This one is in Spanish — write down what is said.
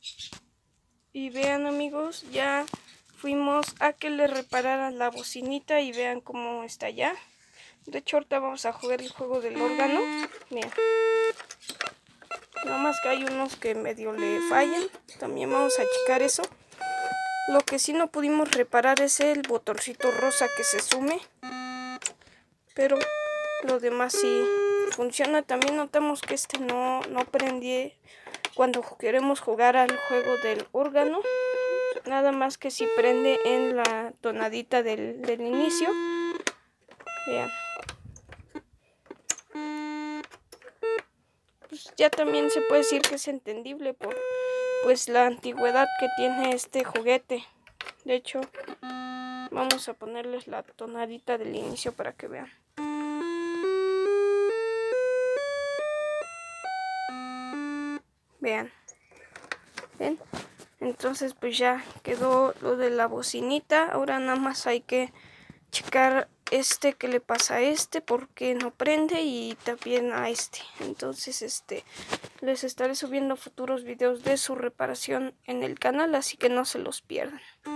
Y vean, amigos, ya fuimos a que le repararan la bocinita y vean cómo está ya. De hecho, ahorita vamos a jugar el juego del órgano. Miren. Nada más que hay unos que medio le fallan. También vamos a checar eso. Lo que sí no pudimos reparar es el botoncito rosa que se sume. Pero lo demás sí funciona. También notamos que este no prende cuando queremos jugar al juego del órgano. Nada más que si prende en la tonadita del inicio. Vean. Pues ya también se puede decir que es entendible por pues la antigüedad que tiene este juguete. De hecho, vamos a ponerles la tonadita del inicio para que vean. Vean. ¿Ven? Entonces pues ya quedó lo de la bocinita. Ahora nada más hay que checar qué le pasa a porque no prende, y también a entonces les estaré subiendo futuros videos de su reparación en el canal, así que no se los pierdan.